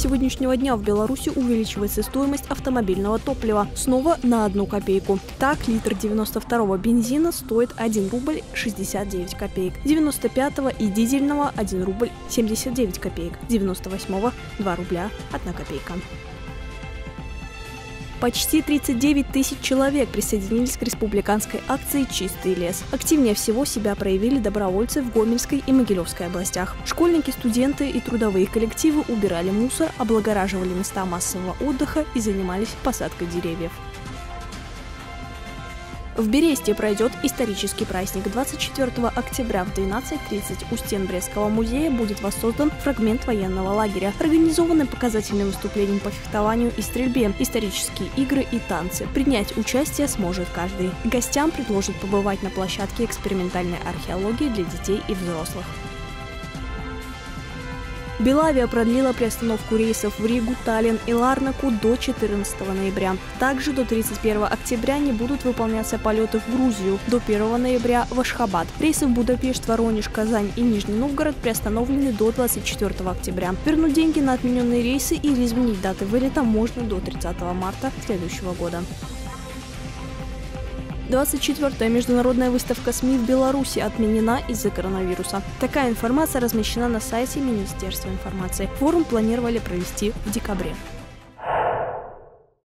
сегодняшнего дня в Беларуси увеличивается стоимость автомобильного топлива снова на 1 копейку. Так, литр 92-го бензина стоит 1 рубль 69 копеек, 95-го и дизельного 1 рубль 79 копеек, 98-го 2 рубля 1 копейка. Почти 39 тысяч человек присоединились к республиканской акции «Чистый лес». Активнее всего себя проявили добровольцы в Гомельской и Могилевской областях. Школьники, студенты и трудовые коллективы убирали мусор, облагораживали места массового отдыха и занимались посадкой деревьев. В Бересте пройдет исторический праздник. 24 октября в 12:30 у стен Брестского музея будет воссоздан фрагмент военного лагеря. Организованы показательные выступления по фехтованию и стрельбе, исторические игры и танцы. Принять участие сможет каждый. Гостям предложат побывать на площадке экспериментальной археологии для детей и взрослых. Белавия продлила приостановку рейсов в Ригу, Таллин и Ларнаку до 14 ноября. Также до 31 октября не будут выполняться полеты в Грузию, до 1 ноября в Ашхабад. Рейсы в Будапешт, Воронеж, Казань и Нижний Новгород приостановлены до 24 октября. Вернуть деньги на отмененные рейсы или изменить даты вылета можно до 30 марта следующего года. 24-я международная выставка СМИ в Беларуси отменена из-за коронавируса. Такая информация размещена на сайте Министерства информации. Форум планировали провести в декабре.